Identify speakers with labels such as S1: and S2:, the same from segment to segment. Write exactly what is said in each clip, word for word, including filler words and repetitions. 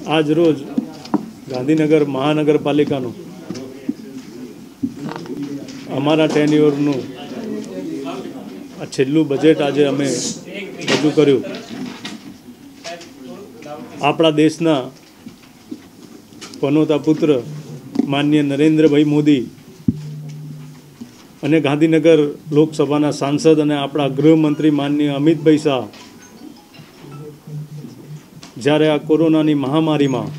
S1: આજ રોજ ગાંધીનગર મહાનગરપાલિકાનું અમારા ટેન્યુઅરનું આ છેલ્લું બજેટ આજે અમે રજૂ કર્યું। આપણા દેશના પનોતા પુત્ર માનનીય નરેન્દ્રભાઈ મોદી અને ગાંધીનગર લોકસભાના સાંસદ અને આપણા ગૃહમંત્રી માનનીય અમિતભાઈ શાહ જ્યારે આ કોરોનાની મહામારીમાં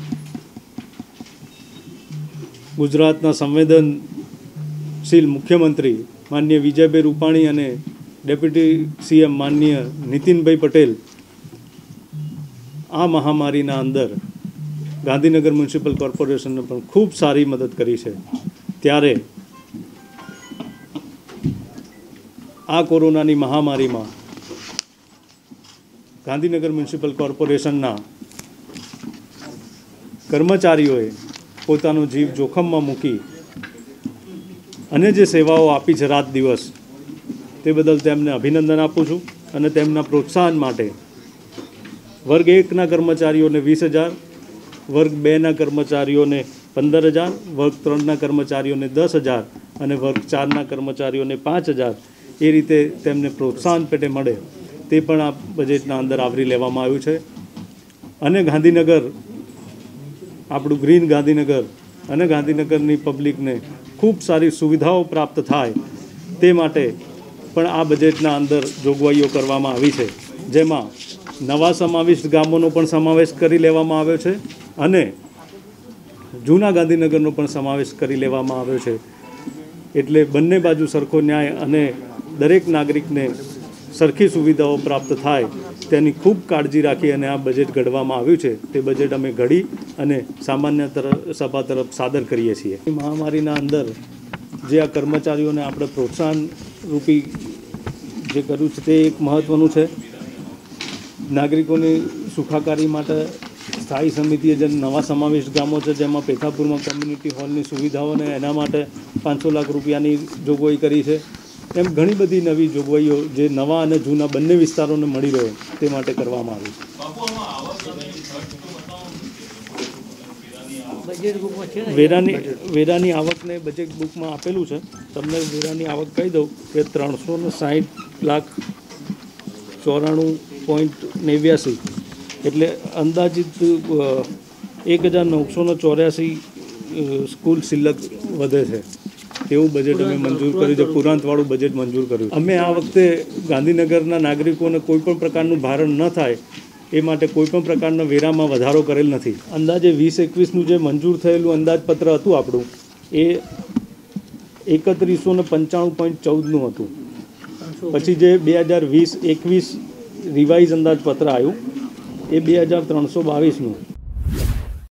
S1: ગુજરાતના સંવેદનશીલ મુખ્યમંત્રી માનનીય વિજયભાઈ રૂપાણી અને ડેપ્યુટી સીએમ માનનીય નીતિનભાઈ પટેલ આ મહામારીના અંદર ગાંધીનગર મ્યુનિસિપલ કોર્પોરેશનને પણ ખૂબ સારી મદદ કરી છે। ત્યારે આ કોરોનાની મહામારીમાં ગાંધીનગર મ્યુનિસિપલ કોર્પોરેશનના કર્મચારીઓએ પોતાનો જીવ જોખમમાં મૂકી અને જે સેવાઓ આપી છે રાત દિવસ, તે બદલ તેમને અભિનંદન આપું છું। અને તેમના પ્રોત્સાહન માટે વર્ગ એકના કર્મચારીઓને વીસ હજાર, વર્ગ બેના કર્મચારીઓને પંદર હજાર, વર્ગ ત્રણના કર્મચારીઓને દસ હજાર અને વર્ગ ચારના કર્મચારીઓને પાંચ હજાર એ રીતે તેમને પ્રોત્સાહન પેટે મળે તે પણ આ બજેટના અંદર આવરી લેવામાં આવ્યું છે। અને ગાંધીનગર આપણું ગ્રીન ગાંધીનગર અને ગાંધીનગરની પબ્લિકને ખૂબ સારી સુવિધાઓ પ્રાપ્ત થાય તે માટે પણ આ બજેટના અંદર જોગવાઈઓ કરવામાં આવી છે, જેમાં નવા સમાવિષ્ટ ગામોનો પણ સમાવેશ કરી લેવામાં આવ્યો છે અને જૂના ગાંધીનગરનો પણ સમાવેશ કરી લેવામાં આવ્યો છે। એટલે બંને બાજુ સરખો ન્યાય અને દરેક નાગરિકને સરખી સુવિધાઓ પ્રાપ્ત થાય તેની ખૂબ કાળજી રાખી અને આ બજેટ ઘડવામાં આવ્યું છે। તે બજેટ અમે ઘડી અને સામાન્ય તરફ સભા તરફ સાદર કરીએ છીએ। મહામારીના અંદર જે આ કર્મચારીઓને આપણે પ્રોત્સાહન રૂપી જે કર્યું છે તે એક મહત્ત્વનું છે। નાગરિકોની સુખાકારી માટે સ્થાયી સમિતિએ જે નવા સમાવિષ્ટ ગામો છે જેમાં પેથાપુરમાં કમ્યુનિટી હોલની સુવિધાઓને એના માટે પાંચસો લાખ રૂપિયાની જોગવાઈ કરી છે। એમ ઘણી બધી નવી જોગવાઈઓ જે નવા અને જૂના બંને વિસ્તારોને મળી રહે તે માટે કરવામાં આવી છે। વેરાની વેરાની આવકને બજેટ બુકમાં આપેલું છે। તમને વેરાની આવક કહી દઉં કે ત્રણસો ને સાહીઠ લાખ ચોરાણું પોઈન્ટ નેવ્યાસી એટલે અંદાજિત એક હજાર નવસો ને ચોર્યાસી સ્કૂલ શિલ્લક વધે છે તેવું બજેટ અમે મંજૂર કર્યું છે। પુરાંતવાળું બજેટ મંજૂર કર્યું। અમે આ વખતે ગાંધીનગરના નાગરિકોને કોઈપણ પ્રકારનું ભારણ ન થાય એ માટે કોઈપણ પ્રકારના વેરામાં વધારો કરેલ નથી। અંદાજે વીસ એકવીસનું જે મંજૂર થયેલું અંદાજપત્ર હતું આપણું એ એકત્રીસો ને પંચાણું પોઈન્ટ ચૌદનું હતું। પછી જે બે હજાર વીસ એકવીસ રિવાઇઝ અંદાજપત્ર આવ્યું એ બે હજાર ત્રણસો બાવીસનું